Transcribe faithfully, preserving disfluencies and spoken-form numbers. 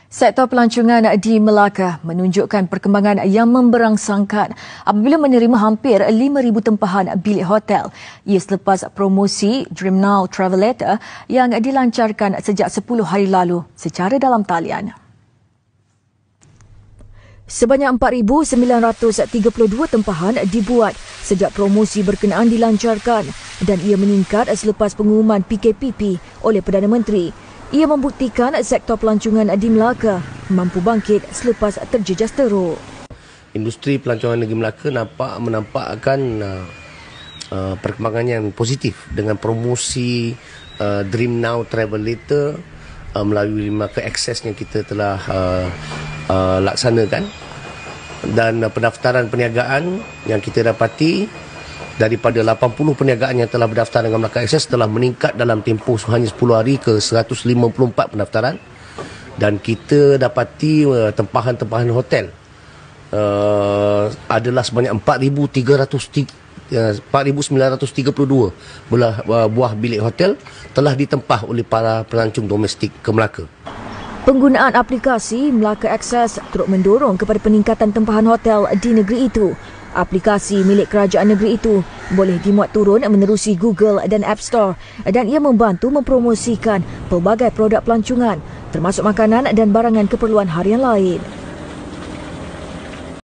Sektor pelancongan di Melaka menunjukkan perkembangan yang memberangsangkan apabila menerima hampir lima ribu tempahan bilik hotel. Ia selepas promosi Dream Now Travelator yang dilancarkan sejak sepuluh hari lalu secara dalam talian. Sebanyak empat ribu sembilan ratus tiga puluh dua tempahan dibuat sejak promosi berkenaan dilancarkan dan ia meningkat selepas pengumuman P K P P oleh Perdana Menteri. Ia membuktikan sektor pelancongan di Melaka mampu bangkit selepas terjejas teruk. Industri pelancongan negeri Melaka nampak menampakkan uh, uh, perkembangan yang positif dengan promosi uh, Dream Now Travelator uh, melalui Melaka Access yang kita telah uh, uh, laksanakan, dan uh, pendaftaran perniagaan yang kita dapati daripada lapan puluh perniagaan yang telah berdaftar dengan Melaka Access telah meningkat dalam tempoh hanya sepuluh hari ke seratus lima puluh empat pendaftaran, dan kita dapati uh, tempahan-tempahan hotel uh, adalah sebanyak empat ribu sembilan ratus tiga puluh dua buah, uh, buah bilik hotel telah ditempah oleh para pelancong domestik ke Melaka. Penggunaan aplikasi Melaka Access turut mendorong kepada peningkatan tempahan hotel di negeri itu. Aplikasi milik kerajaan negeri itu boleh dimuat turun menerusi Google dan App Store dan ia membantu mempromosikan pelbagai produk pelancongan termasuk makanan dan barangan keperluan harian lain.